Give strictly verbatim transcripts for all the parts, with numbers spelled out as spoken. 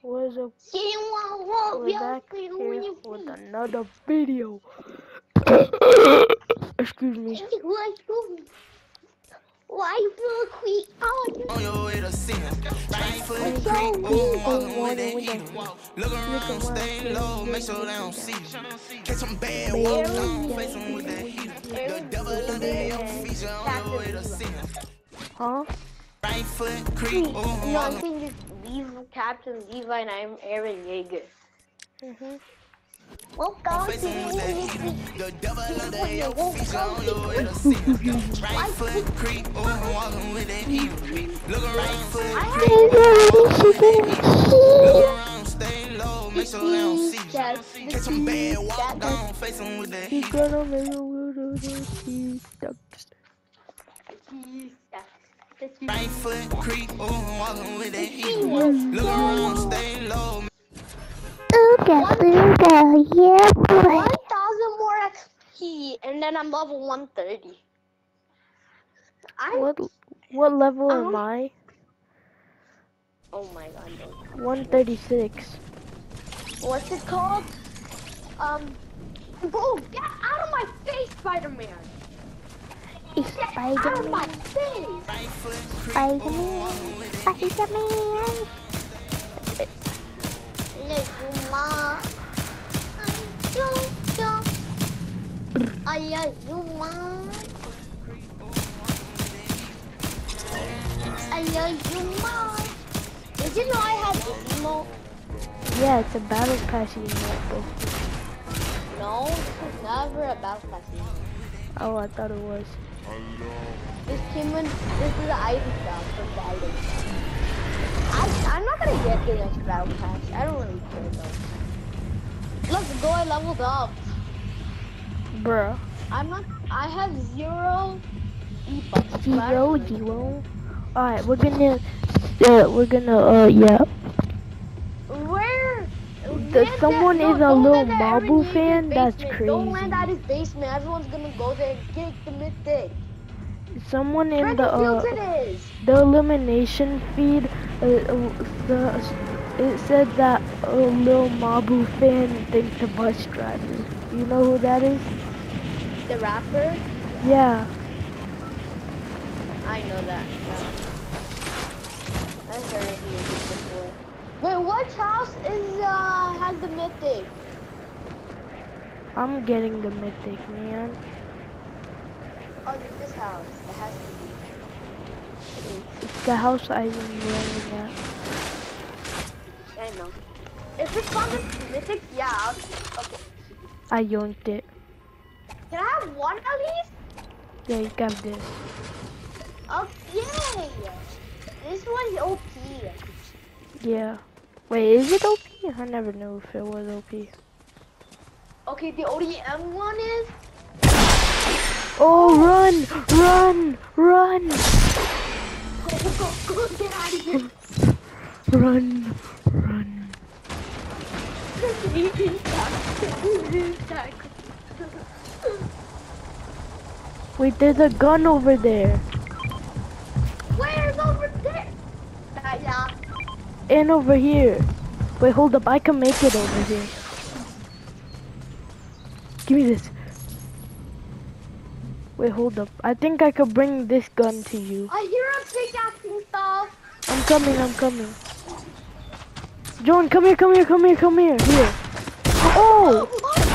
What's up? We're back here with another video. Excuse me. Why you feel quick? On your way to see him. Right foot Thank creep, you. ooh, Oh, walking with that with heat. that Look around, stay low, make sure they don't see you. Catch some bad, walk down, face them with that heat. The devil under your feet, you on your way to see him. Huh? Right foot creep, ooh, No, I'm walking. saying just leave Captain Levi and I'm Aaron Yeager. Mhm. Welcome Face to them with that heat. the The devil under your feet, you on your way to see him. Right foot creep, ooh, walking with that heat. Look around, right foot creep, ooh, walking with that heat. Look around, stay low, make sure they don't see you. Catch some bad, walk down, face them with that You heat. gonna make a little bit stuck. Right foot creep, ooh, walking with that heat. Look around, stay low. Ooga booga, yeah boy. one thousand more X P and then I'm level one thirty. I What what level um, am I? Oh my god, no. one thirty-six. What's it called? Um, bro, get out of my face, Spider-Man. It's Get out of my Spider-Man. face. Right foot creep, Spider-Man. ooh, walking with that heat. Spider-Man. Little ma, I love you, ma. I love you, ma. Did you know I have this emote? Yeah, it's a battle pass emote though. No, this was never a battle pass emote. Oh, I thought it was. This came in, this is the item shop from the item shop. I, I'm not gonna get the next battle pass. I don't really care though. Let's go, I leveled up. Bruh. I'm not, I have zero E-bucks. Zero, zero. Alright, we're gonna, uh, we're gonna, uh, yeah. Where? The, Land someone that, is no, a don't little land at Aaron Mabu Yeager's fan? That's basement. crazy. Don't land at his basement. Everyone's gonna go there and get the mythic. Someone in Brandon the, uh, Fields it is. the elimination feed, uh, uh, the, it said that a little Mabu fan thinks the bus driver. You know who that is? The rapper? Yeah. I know that. Yeah. I heard it before. Wait, what house is uh has the mythic? I'm getting the mythic, man. Oh, this house. It has to be. It's the house I've been running at. I know. If it's on the mythic, yeah. I'll, okay. I yoinked it. Can I have one at least? Yeah, you got this. Oh, yay! This one's O P. Yeah. Wait, is it O P? I never knew if it was O P. Okay, the O D M one is. Oh, run! Run! Run! Go, go, go, get out of here! Run! Run! Wait, there's a gun over there. Where's over there? Uh, yeah. And over here. Wait, hold up. I can make it over here. Give me this. Wait, hold up. I think I could bring this gun to you. I hear him pickaxing stuff. I'm coming, I'm coming. John, come here, come here, come here, come here. Here. Oh!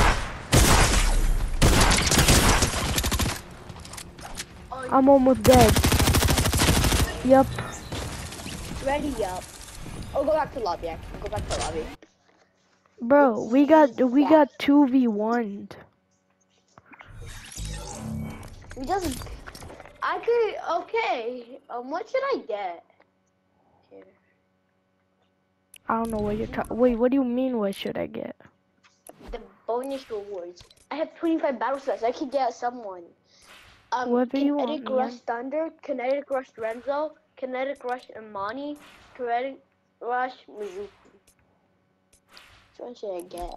I'm almost dead. Yep. Ready up. Oh, go back to lobby. Actually. Go back to lobby. Bro, we got we got two v one. We just. I could. Okay. Um. What should I get? Here. I don't know what you're talking. Wait, what do you mean? What should I get? The bonus rewards. I have twenty-five battle slots. I could get someone. Um, Whatever you Kinetic want, Rush man. Thunder, Kinetic Rush Renzo, Kinetic Rush Imani, Kinetic Rush Mizuki. Which one should I get?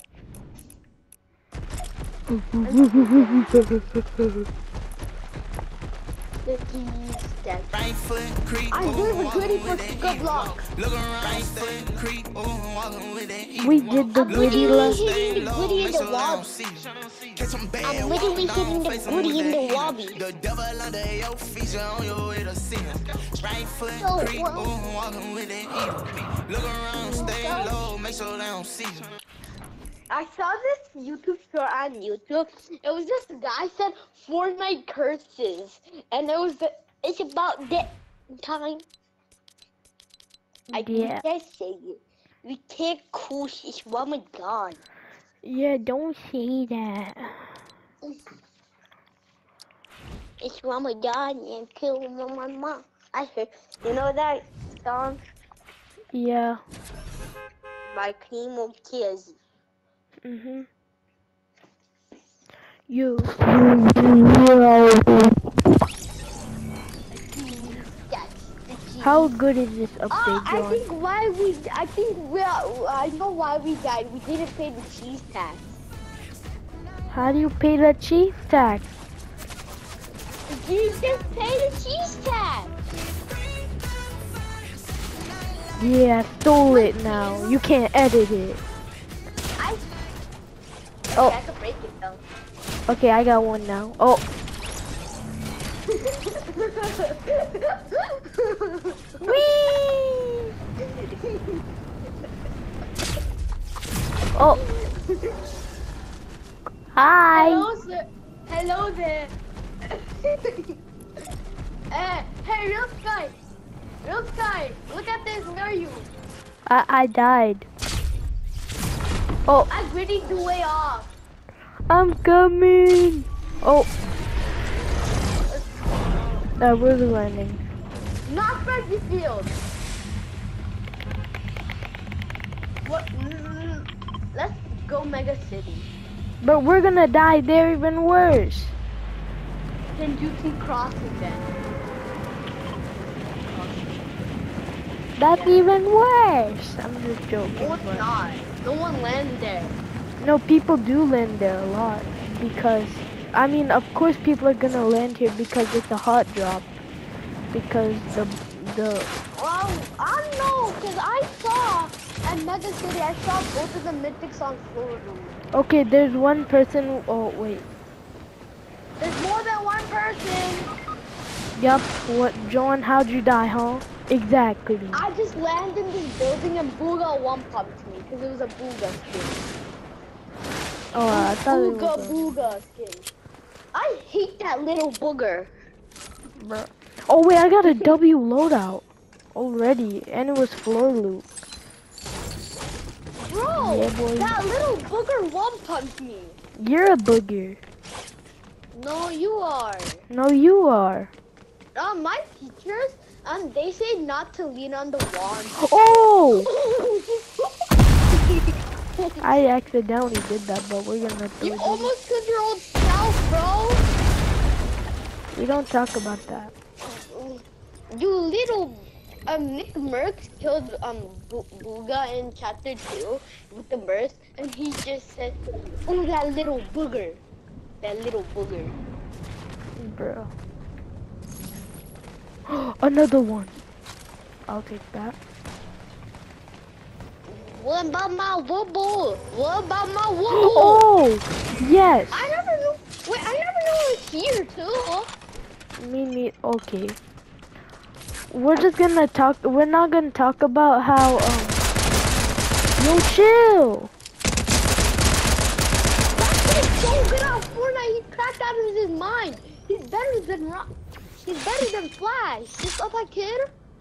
The cheese stack. Right foot creep. I'm ooh, doing a walking gritty with for that good heat. luck. Look around, right foot creep. Ooh, walking with that heat. We did the I'm gritty literally last. hitting the gritty in the Make sure they wall. don't see. Catch some bad I'm literally walk hitting down, the face 'em gritty with in that the heat. lobby. The devil under your feet, you on your way to see him. Right foot So, creep. well- Ooh, walking with that heat. Look around, stay low, make sure they don't see you. I saw this YouTube short on YouTube. It was just a guy said Fortnite curses, and it was the, it's about that time. I Yeah. can't say it. We can't curse. It's Ramadan. Yeah, don't say that. It's Ramadan and kill my mom. I heard. You know that song Yeah. by Primo Kids. Mhm. You. That's the G. How good is this Oh, update, I John? think why we. I think we. Are, I know why we died. We didn't pay the cheese tax. How do you pay the cheese tax? You just pay the cheese tax. Yeah, I stole it now. You can't edit it. I. Oh. I could break it though. Okay, I got one now. Oh, whee! Oh. Hi. Hello, sir. Hello there. uh, hey, real sky. Real sky. Look at this. Where are you? I I died. Oh, I gritted the way off. I'm coming. Oh. Uh, where's the landing? Not practice field. What? Mm, let's go Mega City. But we're gonna die there even worse. Then you can cross it then. That's even worse. I'm just joking. No, it's but- not. No one landed there. No, people do land there a lot because, I mean, of course people are gonna land here because it's a hot drop. Because the, the, Well, I don't know, because I saw at Mega City, I saw both of the mythics on floor room. okay, there's one person, oh wait. There's more than one person. Yup, what, John, how'd you die, huh? Exactly. I just landed in this building and Booga one-pumped me because it was a Booga skin. Oh, I thought it Booga was a, Booga skin. I hate that little booger. bruh. Oh wait, I got a W loadout already, and it was floor loot. Bro, Yeah, boy. that little booger one-pumped me. You're a booger. No, you are. No, you are. Uh, my teachers, um, they say not to lean on the wand. Oh! I accidentally did that, but we're gonna throw You it. almost killed your old self, bro. We don't talk about that. You little, um, Nick Merckx killed um Bo Booga in chapter two with the burst, and he just said, "Oh, that little booger, that little booger." Bro. Another one. I'll take that. What about my wobble? What about my wobble? Oh! Yes! I never knew. Wait, I never knew it was here too. Me, me, okay. We're just gonna talk, we're not gonna talk about how, um... Yo, chill! That kid's so good at Fortnite. He cracked out of his mind. He's better than Ro He's better than Flash. You saw that kid?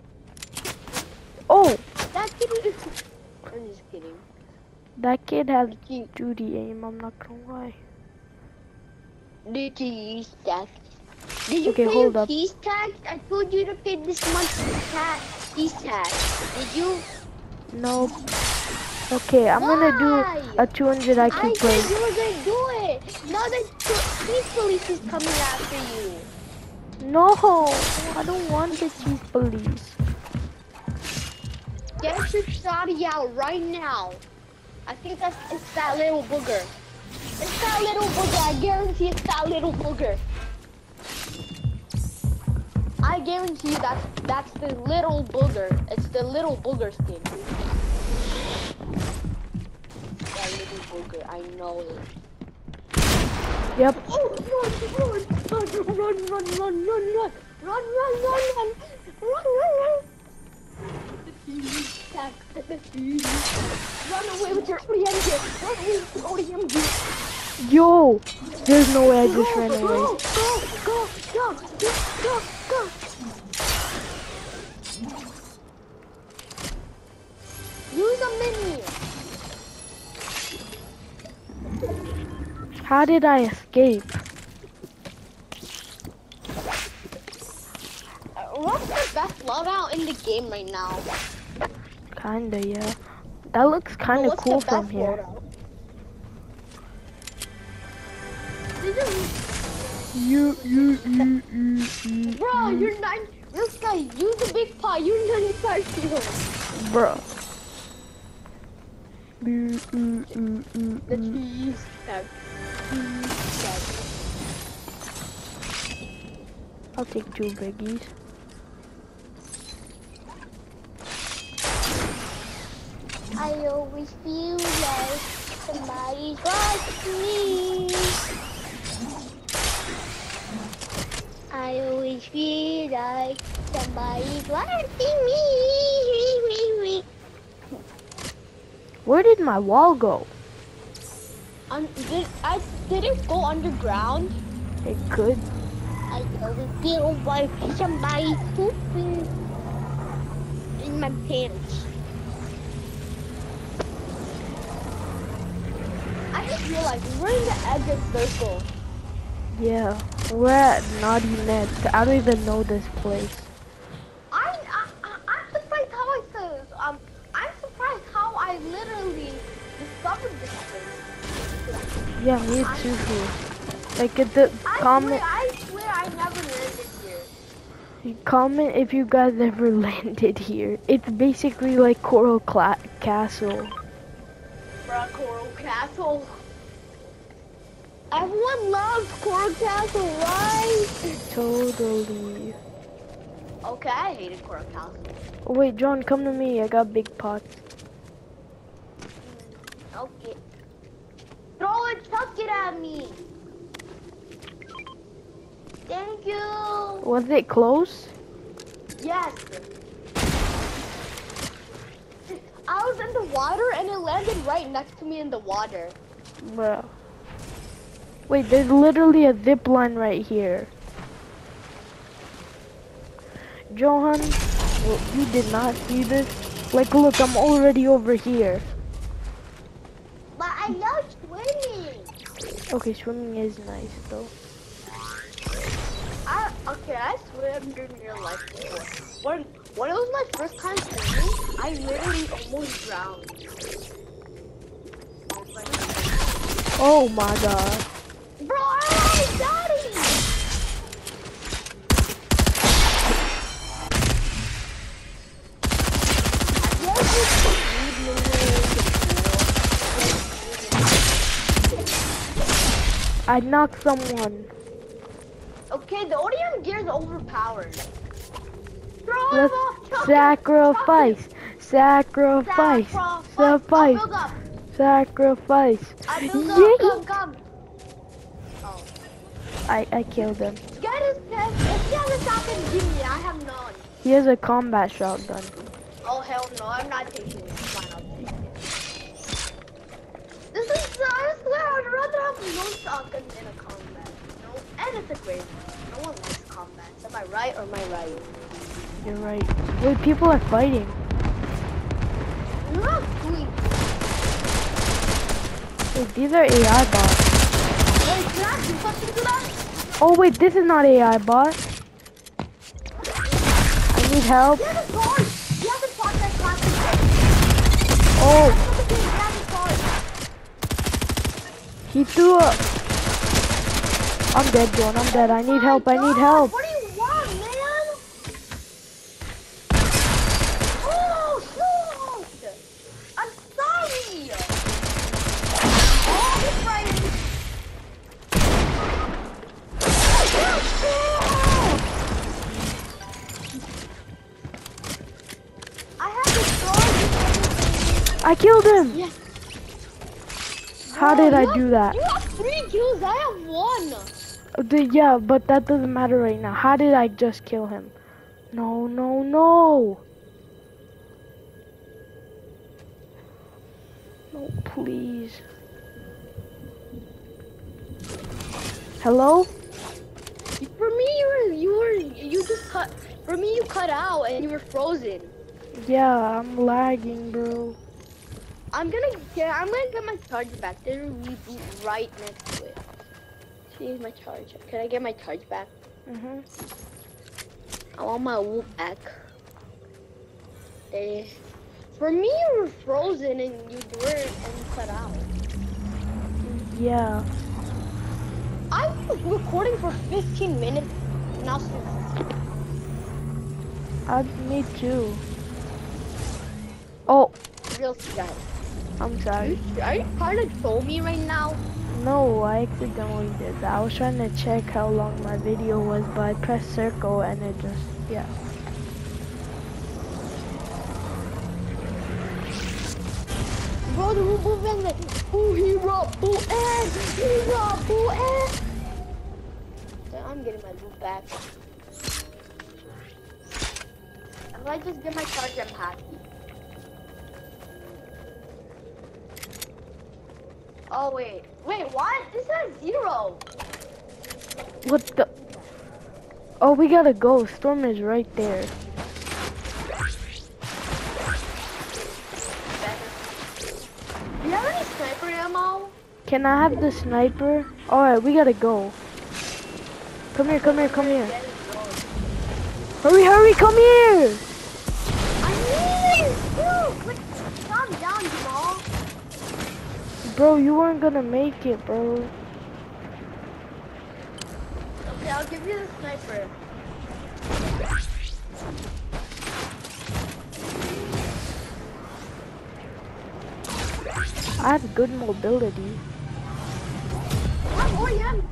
Oh! That kid is. I'm just kidding. That kid has He- Judy aim, I'm not gonna lie. Did you use that? Did you Okay, pay hold your up. cheese tax? I told you to pay this month's tax, cheese tax. Did you? Nope. Okay, I'm gonna do Why? a two hundred I I Q said play. you were gonna do it. Now the cheese police is coming after you. No! I don't want the cheese police. Get your shotty out right now. I think that's it's that little booger. It's that little booger. I guarantee it's that little booger. I guarantee you that's that's the little booger. It's the little booger skin. That little booger, I know it. Yep. Oh, run, run, run, run, run, run, run, run, run, run, run, run, run, run, run. Run away with your O D M gear. Run away with your O D M gear. Yo, there's no way I just ran away. Go, go, go, go, go, go. Use a mini. How did I escape? Uh, what's the best loadout in the game right now? Kinda, yeah. That looks kinda What's cool the from best here. loadout? Did you... You, you, you, you, you. Bro, you're nine. This guy, use the big pot. You're ninety-five kilos. Bro. Mm, mm, mm, mm, The mm. cheese tag. Cheese tag. I'll take two biggies. I always feel like somebody's watching me. I always feel like somebody's watching me. Where did my wall go? Um, did I did it go underground? It could. I always feel like somebody's pooping in my pants. I just realized we're in the edge of circle. Yeah, we're at Naughty Nest. I don't even know this place. I, I, I I'm surprised how I said, um I'm surprised how I literally discovered this place. Yeah, me too. Like at the I comment, swear, I swear I never landed here. comment if you guys ever landed here. It's basically like Coral Cla Castle. Bruh, Coral Castle. Everyone loves Coral Castle, right? Totally. Okay, I hated Coral Castle. Oh, wait, John, come to me. I got big pots. Okay. Throw it, chuck it at me. Thank you. Was it close? Yes. I was in the water and it landed right next to me in the water. Bro. Wait, there's literally a zip line right here. Johan, well, you did not see this? Like, look, I'm already over here. But I love swimming. Okay, swimming is nice, though. I, okay, I swam in real life before. When, when it was my first time swimming, I literally almost drowned. Oh my god. Bro, I almost died! I knocked someone. Okay, the O D M gear is overpowered. Throw him Let's off, chuck him, sacrifice. chuck him. Sacrifice. Sacrifice. Sacrifice. I'll build up. Sacrifice. I build up. Yay! Come, come. Oh. I, I killed him. Get his test. If he has a shotgun, give me. I have none. He has a combat shotgun. Oh, hell no. I'm not taking it. Fine, I'll take it. This is, I swear, I'd rather have no shotgun than a combat. No, and it's a great one. No one likes combats. Am I right or am I right? You're right. Wait, people are fighting. You're not doing. Wait, these are A I bots. Wait, can I do something to that? Oh wait, this is not A I bot. I need help. He has a sword. He has a sword that's classic. Oh, He has a sword. he threw a... I'm dead, John. I'm dead. I need help. I need help. What do you want, man? Oh, shoot! I'm sorry! Oh, he's right. I killed him! Yes. How Bro, did I you have- do that? You have three kills, I have one. Uh, the- Yeah, but that doesn't matter right now. How did I just kill him? No, no, no! No, please. Hello? For me, you were, you were, you just cut. For me, you cut out and you were frozen. Yeah, I'm lagging, bro. I'm gonna get, I'm gonna get my charger back. There's a reboot right next to it. See my charger. Can I get my charge back? Mm-hmm. I want my whoop back. Eh. For me, you were frozen and you weren't and you cut out. Yeah. I was recording for fifteen minutes. Now, I, me too. Oh, real guy. I'm sorry. Are you trying to troll me right now? No, I accidentally did that. I was trying to check how long my video was, but I pressed circle and it just, yeah. Bro, the move and the ooh, he robbed boo and he robbed boo and. I'm getting my boot back. If I just get my charger, I'm happy. Oh wait, wait, what? This is zero. What the? Oh, we gotta go. Storm is right there. Do you have any sniper ammo? Can I have the sniper? Alright, we gotta go. Come here, come here, come here. Hurry, hurry, come here! I need it! Dude, like, calm down, Jamal. Bro, you weren't gonna make it, bro. Okay, I'll give you the sniper. I have good mobility. I'm already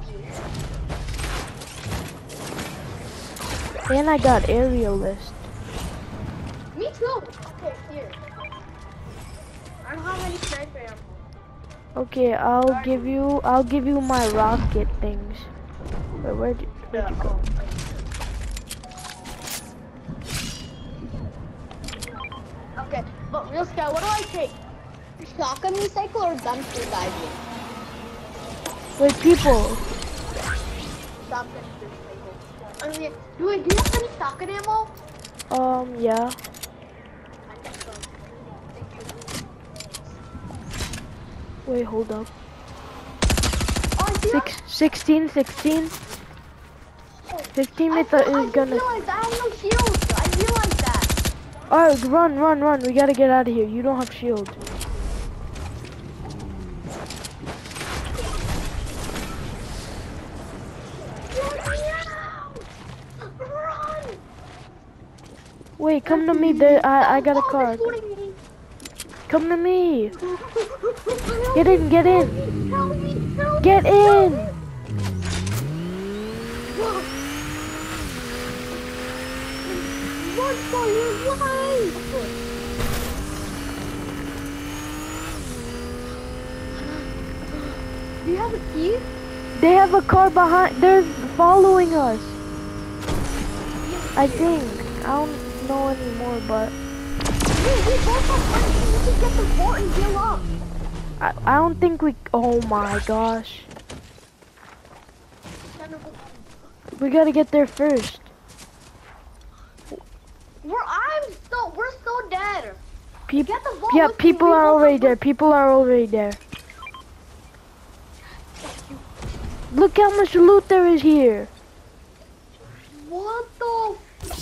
And I got aerialist. Me too. Okay, here. I don't have any sniper ammo. Okay, I'll give you, I'll give you my rocket things. Wait, where'd you, where'd you go? Okay, but real sky, what do I take? Shotgun recycle or dumpster diving? Wait, people. Shotgun recycle. I mean, do, I, do you have any shotgun ammo? Um, yeah. I need some. Thank you. Wait, hold up. Oh, I see Six, sixteen, sixteen. fifteen I, minutes I, is I just gonna... realized I have no shield. I realized that. Alright, run, run, run. We gotta get out of here. You don't have shield. Run! Wait, come to me. There, I, I got a Oh, car. they're shooting me. Come to me. Get in, get in. Help me, help Get me, in. help me. Run for your life! Do you have a key? They have a car behind. They're following us. I think. I don't know anymore, but Wait, we both have money. We can get the boat and heal up. I, I don't think we. Oh my gosh. We gotta get there first. We're I'm so we're so dead. People. Get the boat Yeah, with me. people We are both already have there. People are already there. Look how much loot there is here. What the?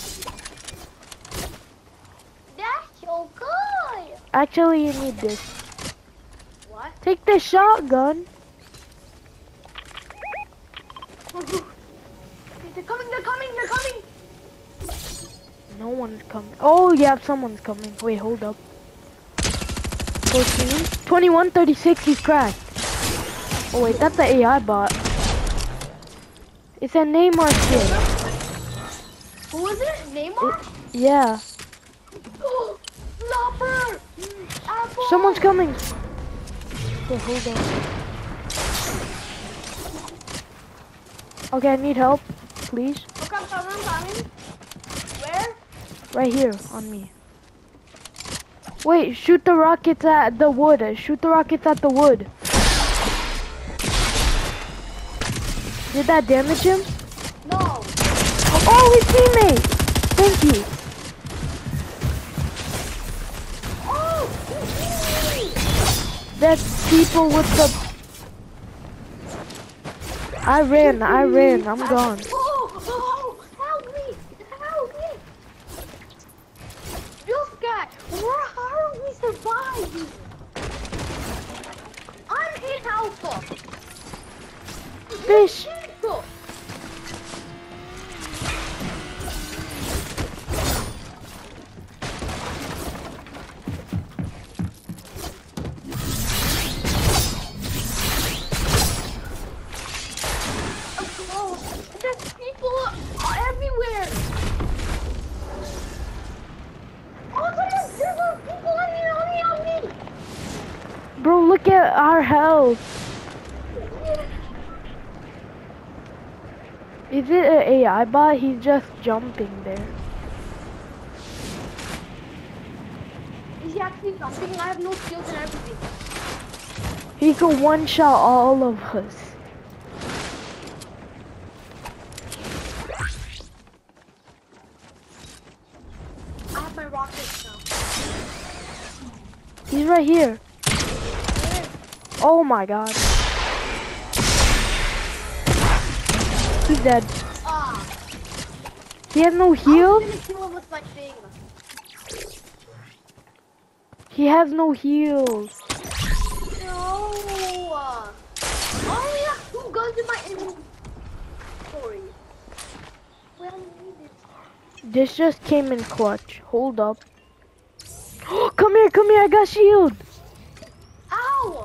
That's so good. Actually, you need this. What? Take the shotgun. They're coming, they're coming, they're coming. No one's coming. Oh, yeah, someone's coming. Wait, hold up. fourteen, twenty-one, thirty-six, he's cracked. Oh, wait, that's the A I bot. It's a Neymar skin. Who is it? Neymar? Yeah. Flopper! Apple! Someone's coming. Okay, hold on. Okay, I need help, please. Okay, I'm coming, I'm coming. Where? Right here, on me. Wait, shoot the rockets at the wood. Shoot the rockets at the wood. Did that damage him? No. Oh, his teammate! Thank you. Oh, That's people with the... I ran, I ran, I'm gone. Oh, oh, help me, help me. This guy, where are we surviving? I'm in alpha. Fish! There's people everywhere. Oh, there's, there's people on me, on me, on me. Bro, look at our health. Is it an A I bot? He's just jumping there. Is he actually jumping? I have no shields and everything. He could one-shot all of us. I have my rockets now. He's right here. Oh my god. He's dead. Ah. He has no I was heal? gonna kill him with my thing. He has no heals. No. I only have two guns in my inventory. Well needed. This just came in clutch. Hold up. Come here, come here, I got shield. Ow!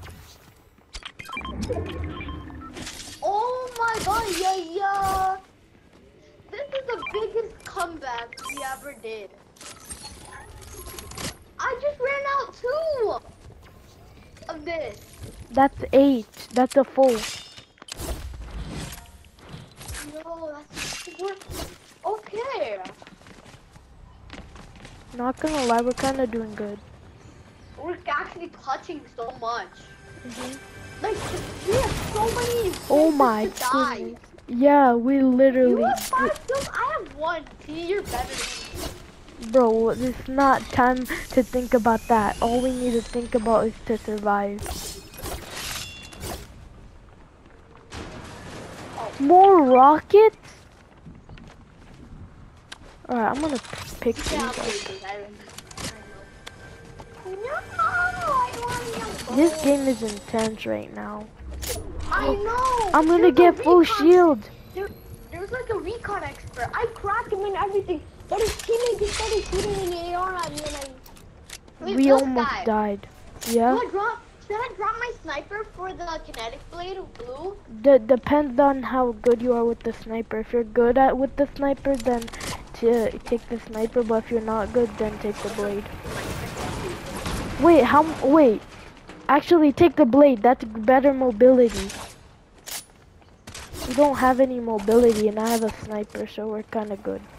Oh my god, yeah, yeah. This is the biggest comeback we ever did. I just ran out two of this. That's eight. That's a full. No, that's we're okay. Not gonna lie, we're kinda doing good. We're actually clutching so much. Mhm. Like we have so many. Oh my chances to die. goodness. Yeah, we You literally... have five kills. I have one. See, you're better than me. Bro, it's not time to think about that. All we need to think about is to survive. More rockets? Alright, I'm gonna pick these Yeah, up. I'm losing. I know. No, I want to This game is intense right now. I know. I'm gonna There's a get full recon- shield. There, there's like a recon expert. I cracked him and everything, but his teammate just started shooting an A R at me and I. Wait, We this almost guy. died. Yeah? Should I drop? Should I drop my sniper for the kinetic blade of blue? D depends on how good you are with the sniper. If you're good at with the sniper, then to take the sniper. But if you're not good, then take the blade. Wait, how? Wait. Actually, take the blade. That's better mobility. We don't have any mobility, and I have a sniper, so we're kind of good.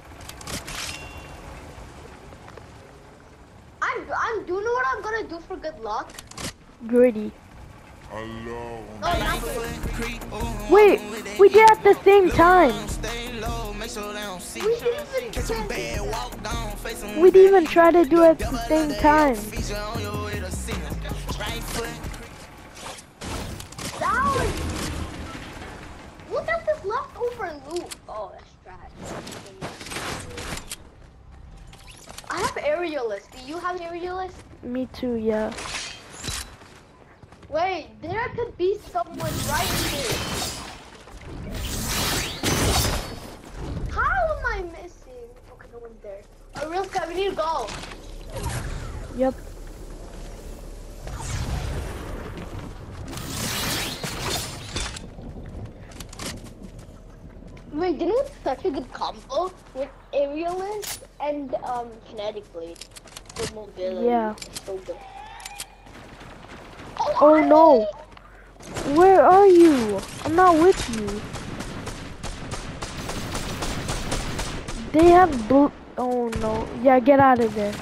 I'm. I'm. Do you know what I'm gonna do for good luck? Gritty. Alone. No, not for. Wait, we did at the same time. We didn't even We didn't even try to do it at the same time. Down. Look at this leftover loot. Oh, that's trash. I have aerialist. Do you have aerialist? Me too, yeah. Wait, there could be someone right here. How am I missing? Okay, no one's there. A real sky, we need to go. Yep. Wait, didn't it such a good combo with aerialist and um kinetic blade for mobility? Yeah. It's so good. Oh no! Where are you? I'm not with you. They have blue. Oh no! Yeah, get out of there.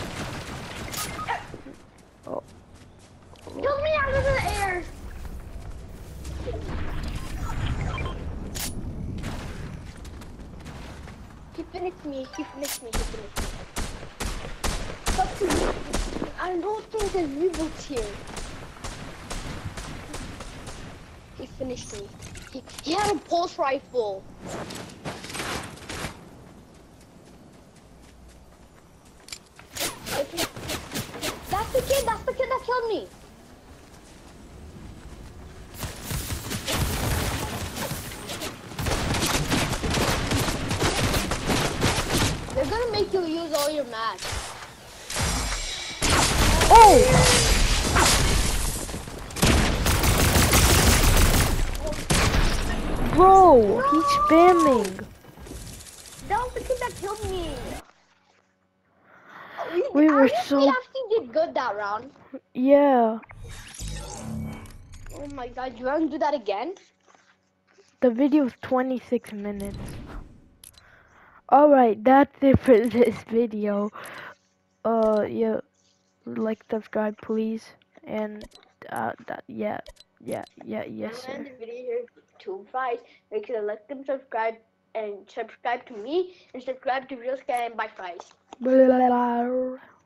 Oh. Kill me out of the air. He finished me. He finished me. He finished me. But I don't think there's reboots here. He finished me. He, he had a pulse rifle. That's the kid. That's the kid that killed me. They're gonna make you use all your mats. Oh! Bro, No! he's spamming. That was the kid that killed me. We, We were I guess so- we actually did good that round. Yeah. Oh my god, you want to do that again? The video is twenty-six minutes. Alright, that's it for this video. Uh, yeah. Like, subscribe, please. And, uh, that, yeah. Yeah, yeah, yes, I'm gonna sir. end the video here too. Guys, make sure to like and subscribe and subscribe to me and subscribe to Real Sky and bye guys. Blah, blah, blah.